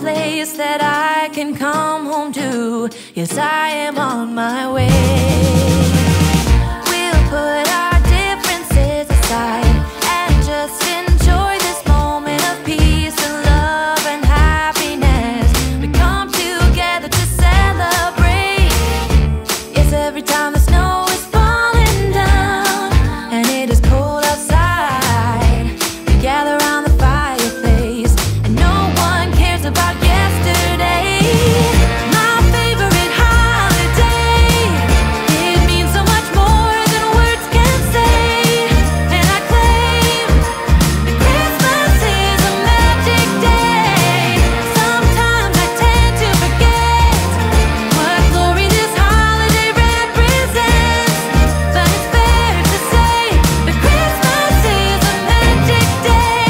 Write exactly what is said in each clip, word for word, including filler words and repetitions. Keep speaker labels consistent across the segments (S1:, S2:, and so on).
S1: place that I can come home to. Yes, I am on my way. We'll put our differences aside and just enjoy this moment of peace and love and happiness. We come together to celebrate. Yes, every time the snow is falling down and it is cold outside, we gather around the fireplace and no one cares about yesterday. My favorite holiday, it means so much more than words can say. And I claim that Christmas is a magic day. Sometimes I tend to forget what glory this holiday represents, but it's fair to say that Christmas is a magic day.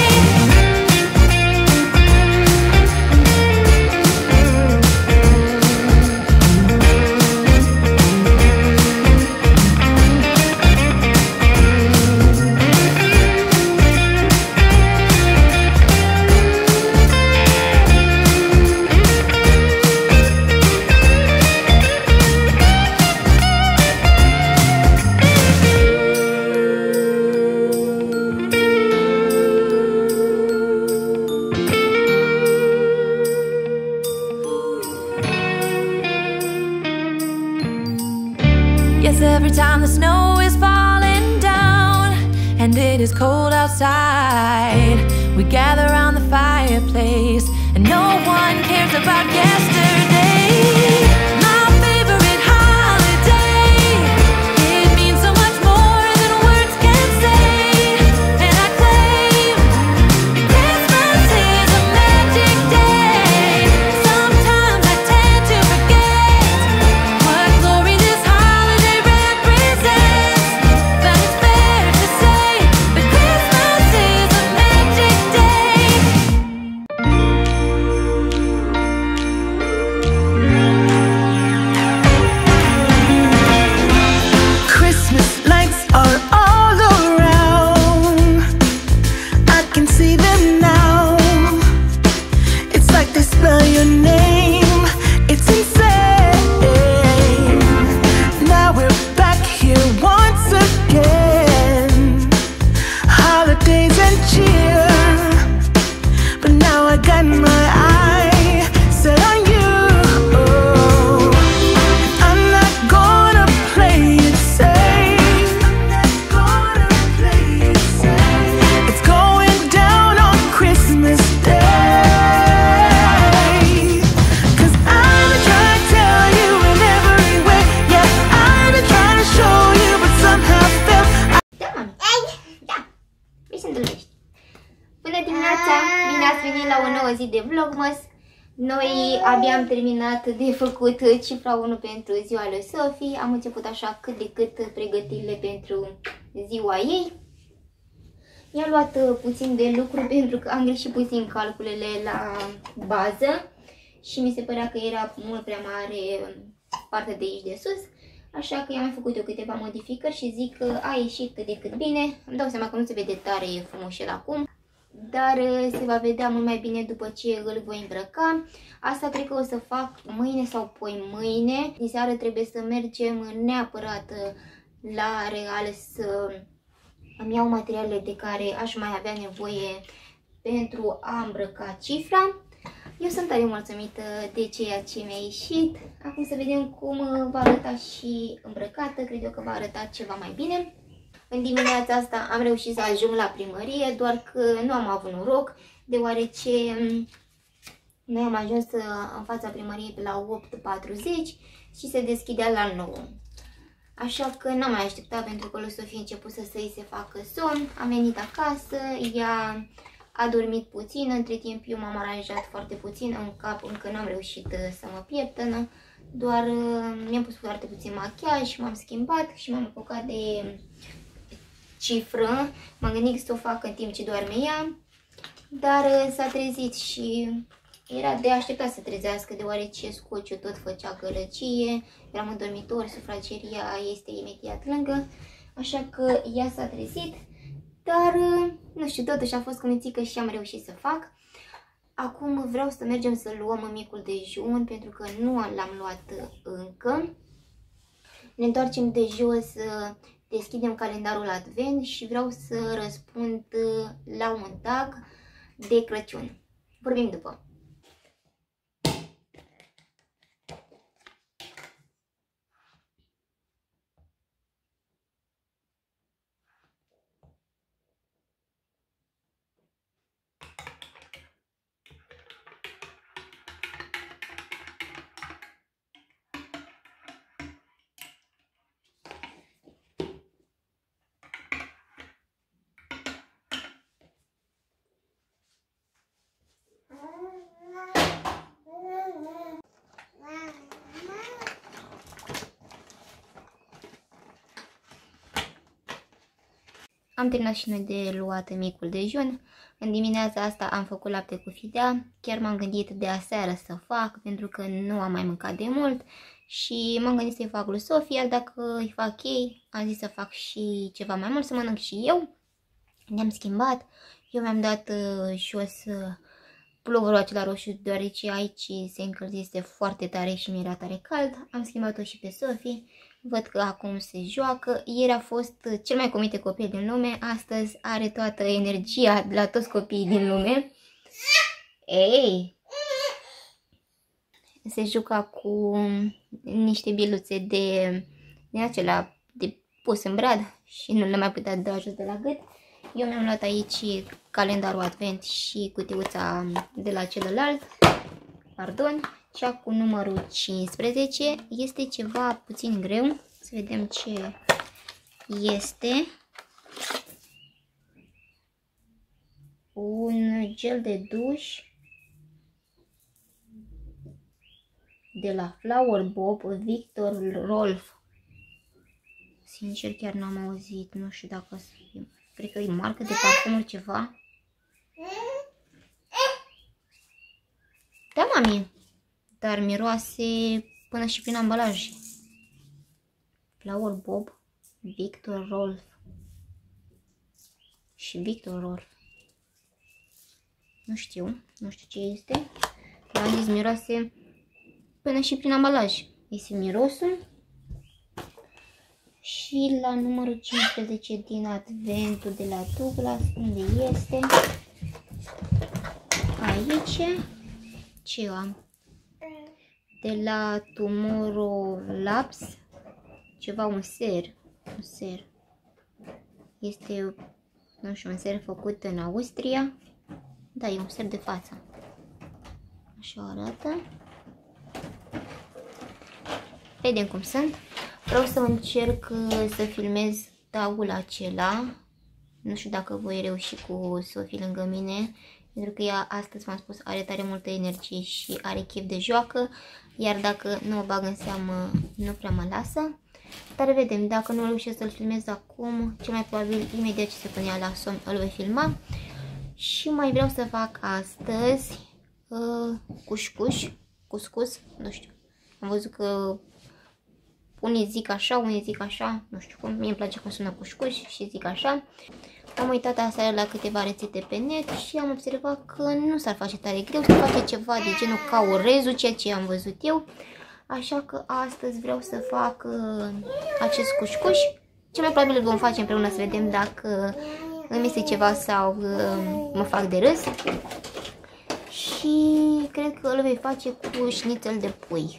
S1: Yes, every time the snow is falling down and it is cold outside, we gather around the fireplace and no one cares about yesterday. My favorite holiday, it means so much more than words can say. And I claim that Christmas is a magic day. Sometimes I tend to forget what glory this holiday represents, but it's fair to say that Christmas is a magic day.
S2: Christmas lights are all around. I can see them now. It's like they spell your name. It's insane. Now we're back here once again. Holidays and cheer. But now I got my eye set on you. I'm not gonna play it safe. I'm not gonna play it safe. It's going down on Christmas Day. 'Cause I've been trying to tell you in every way. Yeah, I've been trying to show you, but somehow failed.
S3: Da, mami. Da. Vrei să întâlnești. Bună dimineața! Bine ați venit la o nouă zi de Vlogmas. Noi abia am terminat de făcut cifra unu pentru ziua lui Sophie. Am început așa cât de cât pregătirile pentru ziua ei. Mi-am luat puțin de lucru pentru că am greșit puțin calculele la bază și mi se părea că era mult prea mare partea de aici de sus. Așa că i-am mai făcut eu câteva modificări și zic că a ieșit cât de cât bine. Îmi dau seama că nu se vede tare frumos el acum, dar se va vedea mult mai bine după ce îl voi îmbrăca. Asta cred că o să fac mâine sau poi mâine. Din seară trebuie să mergem neapărat la Real să îmi iau materialele de care aș mai avea nevoie pentru a îmbrăca cifra. Eu sunt tare mulțumită de ceea ce mi-a ieșit. Acum să vedem cum va arăta și îmbrăcată. Cred eu că va arăta ceva mai bine. În dimineața asta am reușit să ajung la primărie, doar că nu am avut noroc, deoarece noi am ajuns în fața primăriei pe la opt patruzeci și se deschidea la nouă. Așa că n-am mai așteptat pentru că lui Sofie a început să îi se facă somn. Am venit acasă, ea a dormit puțin, între timp eu m-am aranjat foarte puțin în cap, încă n-am reușit să mă pieptănă, doar mi-am pus foarte puțin machiaj, m-am schimbat și m-am apucat de cifră. M-am gândit să o fac în timp ce doarme ea, dar s-a trezit și era de așteptat să trezească, deoarece scociul tot făcea gălăgie, eram în dormitor, sufrageria este imediat lângă, așa că ea s-a trezit, dar nu știu, totuși a fost cu mițică și am reușit să fac. Acum vreau să mergem să luăm micul dejun pentru că nu l-am luat încă. Ne întoarcem de jos, deschidem calendarul Advent și vreau să răspund la un tag de Crăciun. Vorbim după. Am terminat și noi de luat micul dejun. În dimineața asta am făcut lapte cu fidea. Chiar m-am gândit de aseară să fac, pentru că nu am mai mâncat de mult. Și m-am gândit să-i fac lui Sofia. Dacă îi fac ei, am zis să fac și ceva mai mult, să mănânc și eu. Ne-am schimbat. Eu mi-am dat uh, jos uh, pulverul acela roșu, deoarece aici se încălzise foarte tare și mi-era tare cald. Am schimbat-o și pe Sofie. Văd că acum se joacă. Ieri a fost cel mai comite copil din lume. Astăzi are toată energia de la toți copiii din lume. Ei! Se juca cu niște biluțe de, de acelea de pus în brad și nu le mai putea da jos de la gât. Eu mi-am luat aici calendarul Advent și cutiuța de la celălalt. Pardon. Cea cu numărul cincisprezece este ceva puțin greu. Să vedem ce este. Un gel de duș de la Flower Bob, Victor Rolf. Sincer, chiar n-am auzit. Nu știu dacă... Cred că e marcă de parfumuri ceva. Da, mami. Dar miroase până și prin ambalaj. Flower Bob, Victor Rolf. Și Victor Rolf. Nu știu, nu știu ce este. Am zis miroase până și prin ambalaj. Este mirosul. Și la numărul cincisprezece din Adventul de la Douglas, unde este? Aici. Ce am? De la Tomorrow Labs, ceva, un ser, un ser, este, nu știu, un ser făcut în Austria, da, e un ser de față, așa arată, vedem cum sunt. Vreau să încerc să filmez tagul acela, nu știu dacă voi reuși cu Sofie lângă mine, pentru că ea astăzi, v-am spus, are tare multă energie și are chef de joacă, iar dacă nu o bag în seamă, nu prea mă lasă. Dar vedem, dacă nu reușesc să-l filmez acum, cel mai probabil imediat ce se punea la somn îl voi filma. Și mai vreau să fac astăzi uh, cușcuș, cuscus, nu știu, am văzut că unii zic așa, unii zic așa, nu știu cum, mie îmi place cum sună cușcuș și zic așa. Am uitat aseară la câteva rețete pe net și am observat că nu s-ar face tare greu, să face ceva de genul ca orezul, ceea ce am văzut eu. Așa că astăzi vreau să fac uh, acest cușcuș. Cel mai probabil îl vom face împreună, să vedem dacă îmi este ceva sau uh, mă fac de râs. Și cred că îl voi face cu șnițel de pui.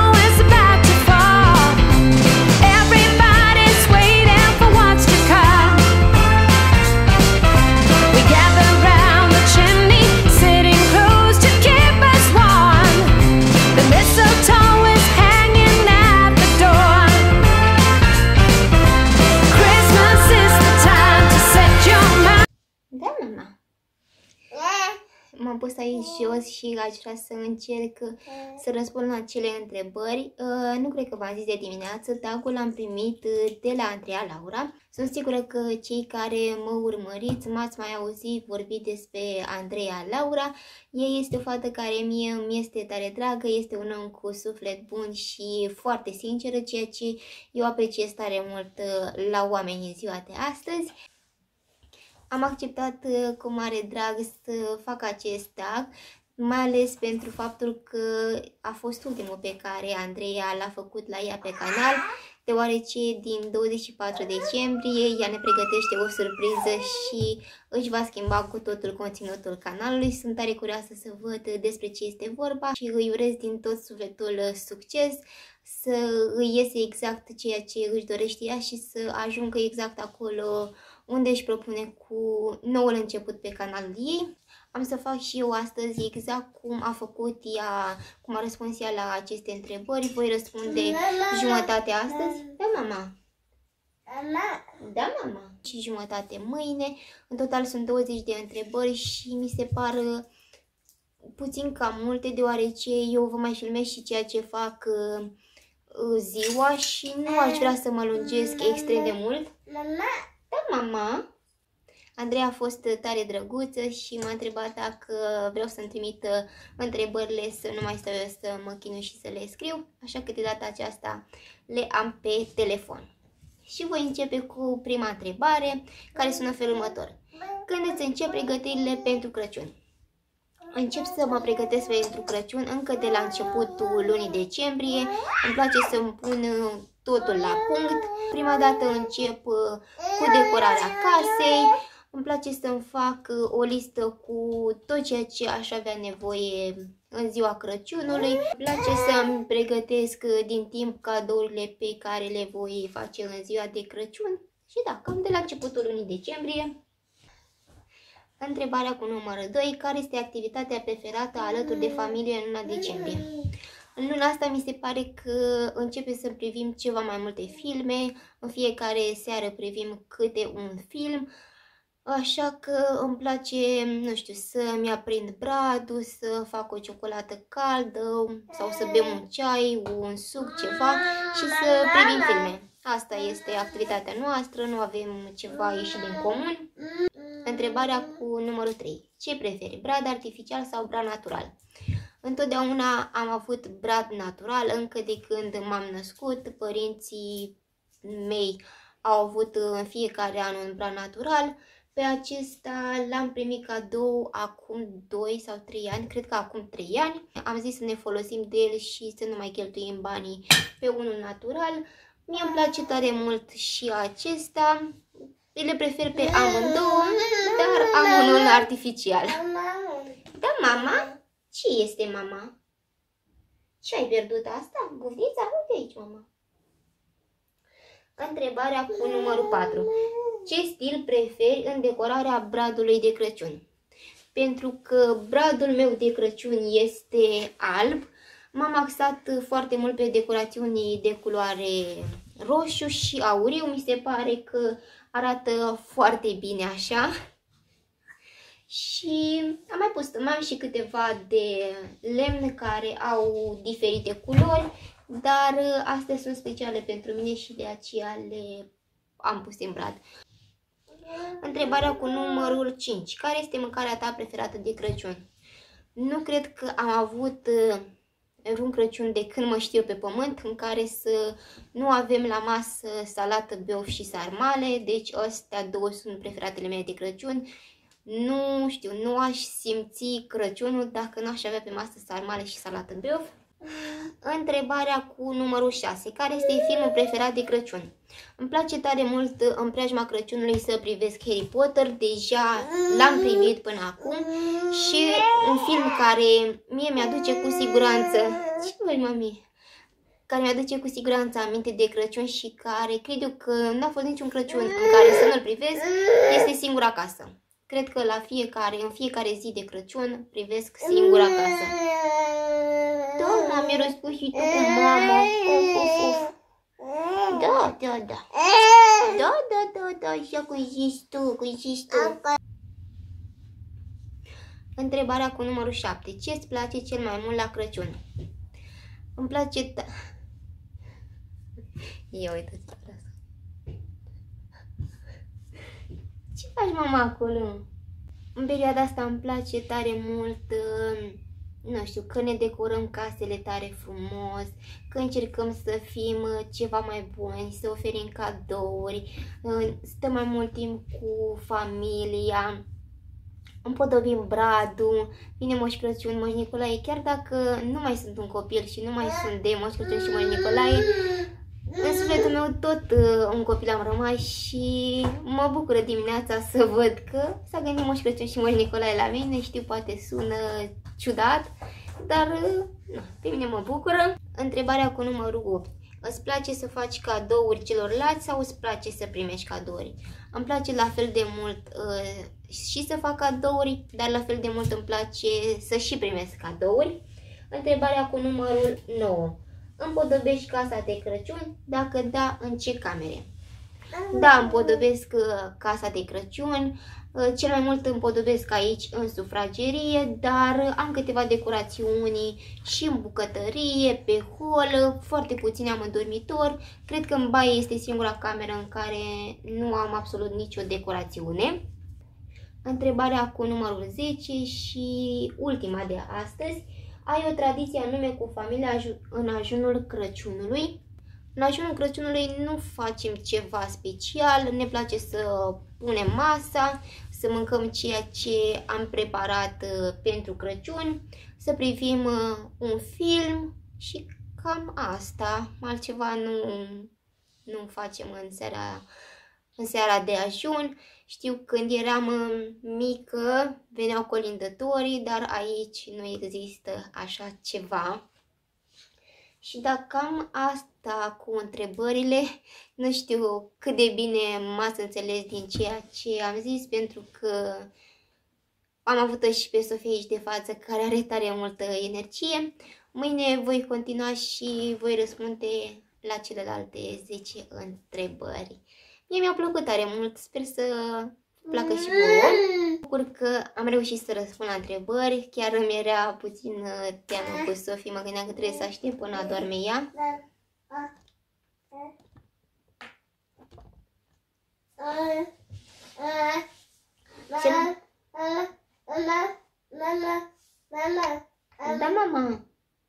S2: Everybody's waiting for what's to come.
S3: m-am pus aici jos și aș vrea să încerc să răspund la acele întrebări. Uh, nu cred că v-am zis de dimineață, tagul l-am primit de la Andreea Laura. Sunt sigură că cei care mă urmăriți m-ați mai auzit vorbi despre Andreea Laura. Ea este o fată care mie mi este tare dragă, este un om cu suflet bun și foarte sinceră, ceea ce eu apreciez tare mult la oameni în ziua de astăzi. Am acceptat cu mare drag să fac acest tag, mai ales pentru faptul că a fost ultimul pe care Andreea l-a făcut la ea pe canal, deoarece din douăzeci și patru decembrie ea ne pregătește o surpriză și își va schimba cu totul conținutul canalului. Sunt tare curioasă să văd despre ce este vorba și îi urez din tot sufletul succes, să îi iese exact ceea ce își dorește ea și să ajungă exact acolo unde își propune cu noul început pe canalul ei. Am să fac și eu astăzi exact cum a făcut ea, cum a răspuns ea la aceste întrebări. Voi răspunde jumătate astăzi. Da, mama? Da, mama? Și jumătate mâine. În total sunt douăzeci de întrebări și mi se par puțin cam multe, deoarece eu vă mai filmez și ceea ce fac ziua și nu aș vrea să mă lungesc extrem de mult. Da, mama? Andreea a fost tare drăguță și m-a întrebat dacă vreau să-mi trimit întrebările, să nu mai stau eu să mă chinui și să le scriu, așa că de data aceasta le am pe telefon. Și voi începe cu prima întrebare, care sună în felul următor. Când îți încep pregătirile pentru Crăciun? Încep să mă pregătesc pentru Crăciun încă de la începutul lunii decembrie. Îmi place să-mi pun totul la punct. Prima dată încep cu decorarea casei. Îmi place să-mi fac o listă cu tot ceea ce aș avea nevoie în ziua Crăciunului. Îmi place să-mi pregătesc din timp cadourile pe care le voi face în ziua de Crăciun. Și da, cam de la începutul lunii decembrie. Întrebarea cu numărul doi. Care este activitatea preferată alături de familie în luna decembrie? În luna asta mi se pare că începe să privim ceva mai multe filme. În fiecare seară privim câte un film. Așa că îmi place, nu știu, să-mi aprind bradul, să fac o ciocolată caldă sau să bem un ceai, un suc, ceva și să privim filme. Asta este activitatea noastră, nu avem ceva ieșit din comun. Întrebarea cu numărul trei. Ce preferi, brad artificial sau brad natural? Întotdeauna am avut brad natural, încă de când m-am născut. Părinții mei au avut în fiecare an un brad natural. Pe acesta l-am primit cadou acum doi sau trei ani, cred că acum trei ani. Am zis să ne folosim de el și să nu mai cheltuim banii pe unul natural. Mie îmi place tare mult și acesta. Le prefer pe amândouă, dar am unul artificial. Da, mama? Ce este, mama? Ce ai pierdut asta? Bufnița? Uite aici, mama. Întrebarea cu numărul patru. Ce stil preferi în decorarea bradului de Crăciun? Pentru că bradul meu de Crăciun este alb, m-am axat foarte mult pe decorațiuni de culoare roșu și auriu. Mi se pare că arată foarte bine așa. Și am mai pus, mai am și câteva de lemn care au diferite culori, dar astea sunt speciale pentru mine și de aceea le am pus în brad. Întrebarea cu numărul cinci. Care este mâncarea ta preferată de Crăciun? Nu cred că am avut un Crăciun de când mă știu pe pământ în care să nu avem la masă salată, beof și sarmale, deci astea două sunt preferatele mele de Crăciun. Nu știu, nu aș simți Crăciunul dacă nu aș avea pe masă sarmale și salată beof. Întrebarea cu numărul șase. Care este filmul preferat de Crăciun? Îmi place tare mult în preajma Crăciunului să privesc Harry Potter. Deja l-am privit până acum și un film care mie mi-aduce cu siguranță... Ce vrei, mami? Care mi-aduce cu siguranță aminte de Crăciun și care cred eu că n-a fost niciun Crăciun în care să nu-l privesc, este Singura Acasă. Cred că la fiecare, în fiecare zi de Crăciun privesc Singura Acasă. Da, mi-ai răspuns și tu cu mama. Of, of, of. Da, da, da. Da, da, da, da, așa cum zici tu, cum zici tu. Întrebarea cu numărul șapte. Ce îți place cel mai mult la Crăciun? Îmi place... Ta... Ia uite-ți asta. Ce faci, mama, acolo? În perioada asta îmi place tare mult, nu știu, că ne decorăm casele tare frumos, că încercăm să fim ceva mai buni, să oferim cadouri, stăm mai mult timp cu familia, împodobim bradul, vine Moș Crăciun, Moș Nicolae, chiar dacă nu mai sunt un copil și nu mai sunt de Moș Crăciun și Moș Nicolae, în sufletul meu tot uh, un copil am rămas și mă bucură dimineața să văd că s-a gândit Moș Crăciun și Moș Nicolae la mine. Știu, poate sună ciudat, dar uh, na, pe mine mă bucură. Întrebarea cu numărul opt. Îți place să faci cadouri celorlalți sau îți place să primești cadouri? Îmi place la fel de mult uh, și să fac cadouri, dar la fel de mult îmi place să și primesc cadouri. Întrebarea cu numărul nouă. Împodobești casa de Crăciun? Dacă da, în ce camere? Da, împodobesc casa de Crăciun. Cel mai mult împodobesc aici în sufragerie, dar am câteva decorațiuni și în bucătărie, pe hol, foarte puține am în dormitor. Cred că în baie este singura cameră în care nu am absolut nicio decorațiune. Întrebarea cu numărul zece și ultima de astăzi. Ai o tradiție anume cu familia în ajunul Crăciunului? În ajunul Crăciunului nu facem ceva special, ne place să punem masa, să mâncăm ceea ce am preparat pentru Crăciun, să privim un film și cam asta. Altceva nu, nu facem în seara, în seara de ajun. Știu, când eram mică, veneau colindătorii, dar aici nu există așa ceva. Și dacă cam asta cu întrebările, nu știu cât de bine m-ați înțeles din ceea ce am zis, pentru că am avut-o și pe Sofia aici de față, care are tare multă energie. Mâine voi continua și voi răspunde la celelalte zece întrebări. Mie mi-a plăcut tare mult, sper să placă și vouă. Bucur că am reușit să răspund la întrebări, chiar îmi era puțin teamă cu Sofie, mă gândeam că trebuie să aștept până adorme ea. Da, mama.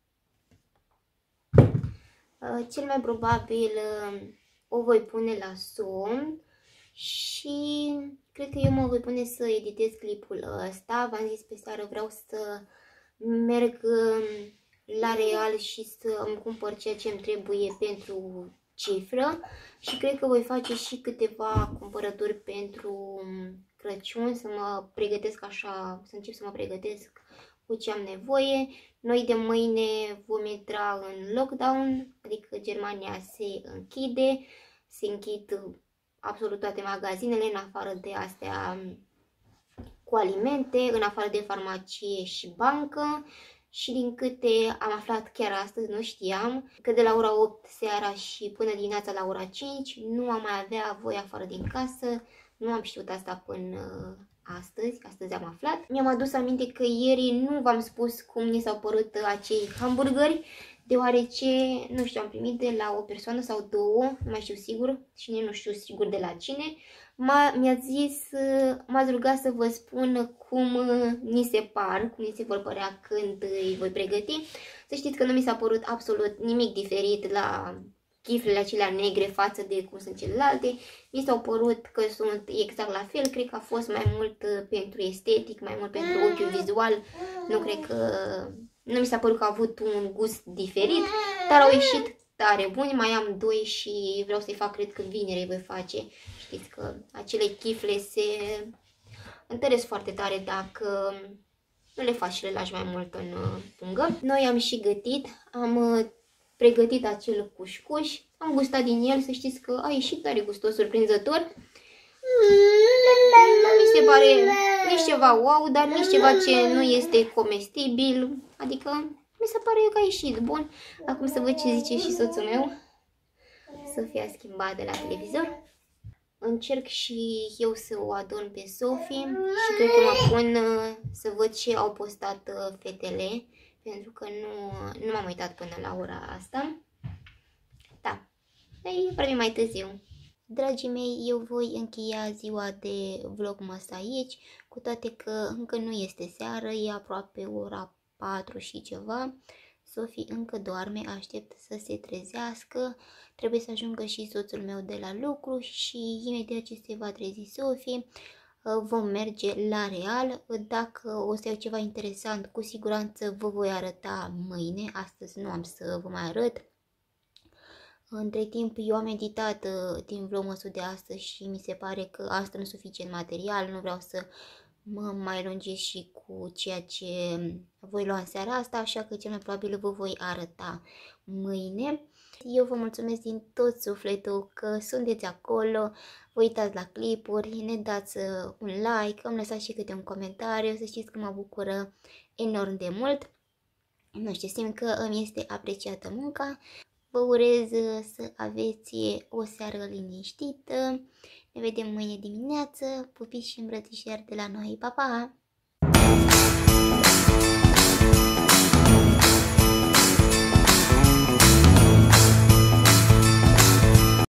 S3: Cel mai probabil o voi pune la somn și cred că eu mă voi pune să editez clipul ăsta. V-am zis, pe seară vreau să merg la Real și să îmi cumpăr ceea ce îmi trebuie pentru cifră și cred că voi face și câteva cumpărături pentru Crăciun, să mă pregătesc așa, să încep să mă pregătesc cu ce am nevoie. Noi de mâine vom intra în lockdown, adică Germania se închide, se închid absolut toate magazinele, în afară de astea cu alimente, în afară de farmacie și bancă. Și din câte am aflat chiar astăzi, nu știam, că de la ora opt seara și până dimineața la ora cinci nu am mai avea voie afară din casă. Nu am știut asta până astăzi, astăzi am aflat. Mi-am adus aminte că ieri nu v-am spus cum mi s-au părut acei hamburgeri, deoarece, nu știu, am primit de la o persoană sau două, nu mai știu sigur, și nici nu știu sigur de la cine. Mi-a zis, m-ați rugat să vă spun cum ni se par, cum ni se vor părea când îi voi pregăti. Să știți că nu mi s-a părut absolut nimic diferit la chiflele acelea negre față de cum sunt celelalte. Mi s-au părut că sunt exact la fel, cred că a fost mai mult pentru estetic, mai mult pentru ochiul vizual. Nu cred că, nu mi s-a părut că a avut un gust diferit, dar au ieșit tare buni. Mai am doi și vreau să-i fac, cred că vineri îi voi face. Știți că acele chifle se întăresc foarte tare dacă nu le faci și le lași mai mult în pungă. Noi am și gătit, am pregătit acel cușcuș, am gustat din el, să știți că a ieșit tare gustos, surprinzător. Nu mi se pare nici ceva wow, dar nici ceva ce nu este comestibil, adică mi se pare că a ieșit bun. Acum să văd ce zice și soțul meu. Sofia a schimbat de la televizor. încerc și eu să o adun pe Sophie și cred că mă pun să văd ce au postat fetele, pentru că nu, nu m-am uitat până la ora asta. Da, ei vorbim mai târziu. Dragii mei, eu voi încheia ziua de vlogmas aici, cu toate că încă nu este seară, e aproape ora patru și ceva. Sophie încă doarme, aștept să se trezească, trebuie să ajungă și soțul meu de la lucru și imediat ce se va trezi Sophie vom merge la Real. Dacă o să iau ceva interesant, cu siguranță vă voi arăta mâine, astăzi nu am să vă mai arăt. Între timp eu am editat din vlogmasul de astăzi și mi se pare că asta nu e suficient material, nu vreau să mă mai lungesc și cu ceea ce voi lua în seara asta, așa că cel mai probabil vă voi arăta mâine. Eu vă mulțumesc din tot sufletul că sunteți acolo, vă uitați la clipuri, ne dați un like, îmi lăsați și câte un comentariu, să știți că mă bucură enorm de mult. Nu știu, simt că îmi este apreciată munca. Vă urez să aveți o seară liniștită. Ne vedem mâine dimineață. Pupici și îmbrățișări de la noi. Pa, pa!